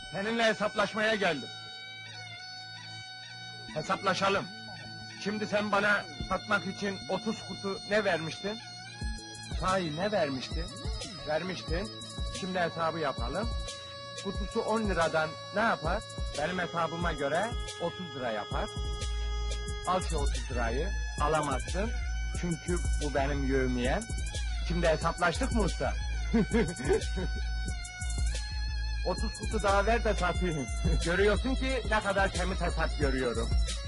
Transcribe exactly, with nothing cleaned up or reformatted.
Seninle hesaplaşmaya geldim. Hesaplaşalım. Şimdi sen bana satmak için otuz kutu ne vermiştin? Sahi ne vermiştin? Vermiştin. Şimdi hesabı yapalım. Kutusu on liradan ne yapar? Benim hesabıma göre otuz lira yapar. Al şu otuz lirayı. Alamazsın. Çünkü bu benim yevmiyem. Şimdi hesaplaştık mı usta? otuz kutu daha ver de satayım. Görüyorsun ki ne kadar temiz hesap görüyorum.